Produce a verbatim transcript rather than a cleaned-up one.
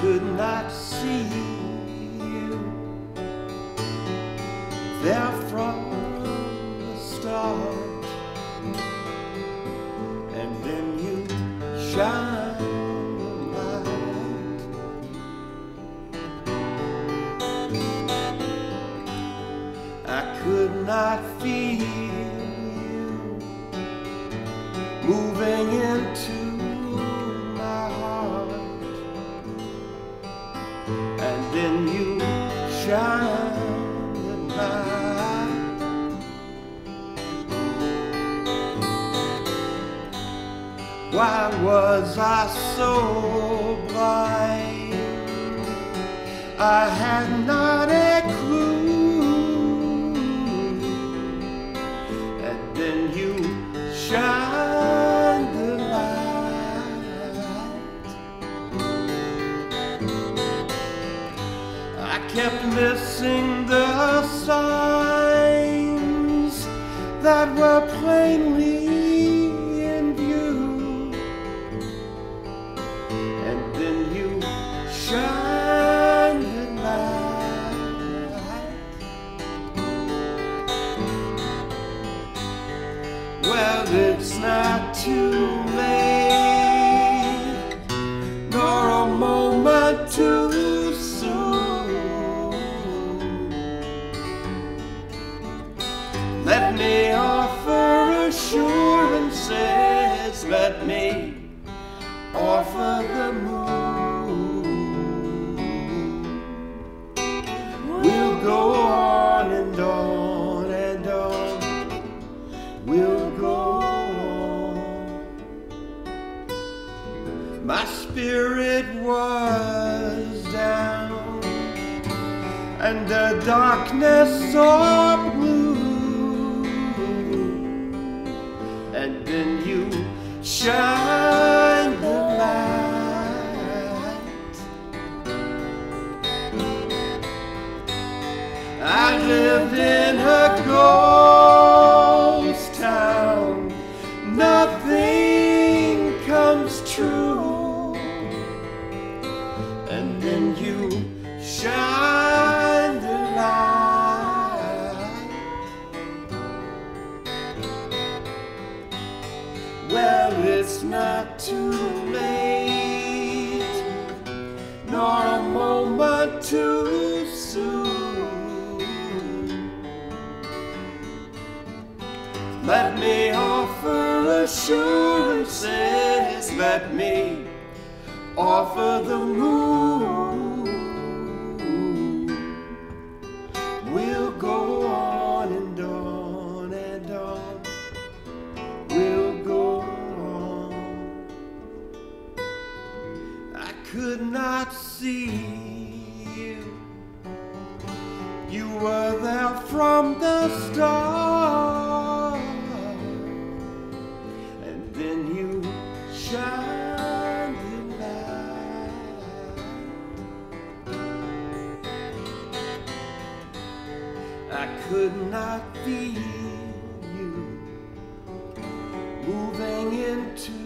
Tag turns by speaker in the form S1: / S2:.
S1: could not see you there from the start, and then you shine the light. I could not feel you moving into my heart, and then you shine the light. Why was I so blind? I had not a clue, and then you shine the light. I kept missing the signs that were plainly in view, and then you shine the light. Well, it's not too late, nor a moment too soon. Let me offer assurances, let me offer the moon. We'll go on and on and on, we'll go on. My spirit was down, and the darkness saw blue, and then you shine the light. I lived in a ghost town, nothing comes true, and then you shine the light. Well, it's not too late, nor a moment too soon. Let me offer assurances, let me offer the moon. We'll go on and on and on, we'll go on. I could not see you, you were there from the start, and then you shine the light. I could not feel you moving into